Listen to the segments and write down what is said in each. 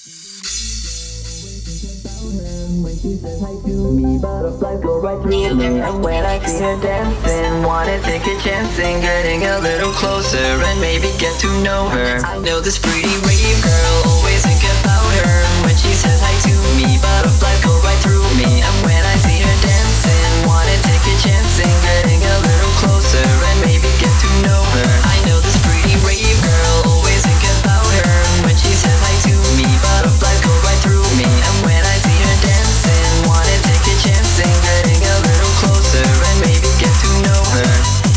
When she says hi to me, butterflies go right through me. And when I see her dancing, wanna take a chance and getting a little closer and maybe get to know her. I know this pretty rave girl, always think about her. When she says hi to me, butterflies go right through me. And when I see her dancing, wanna take a chance and getting a little closer and maybe get to know her. I know this pretty rave girl, always think about her. When she says hi to me, butterflies go right through me. And when I see her dancing, wanna take a chance and getting a little closer and maybe get to know her.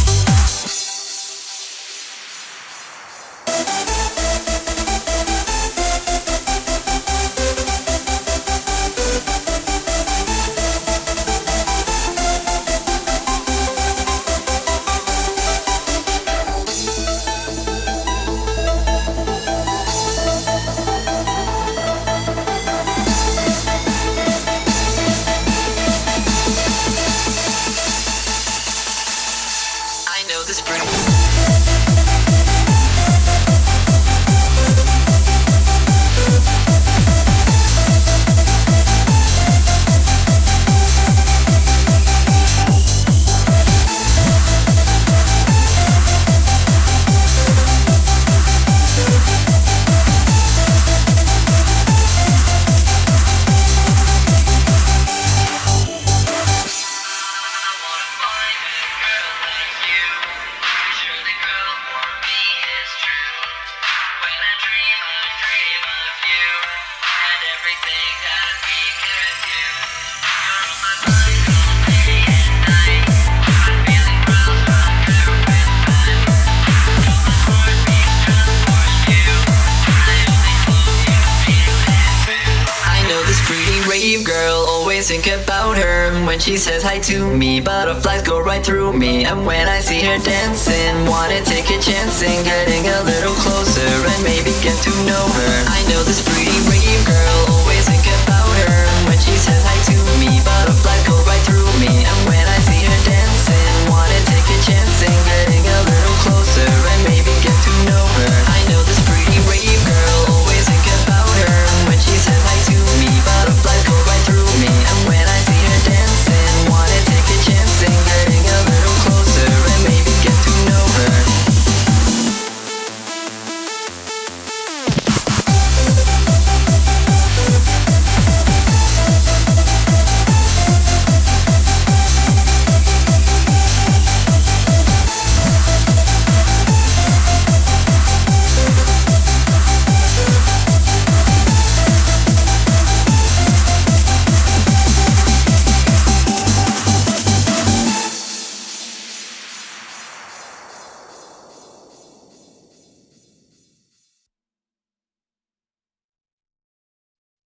I know this pretty. Rave girl, always think about her. When she says hi to me, butterflies go right through me. And when I see her dancing, wanna take a chance and getting a little closer and maybe get to know her. I know this pretty rave girl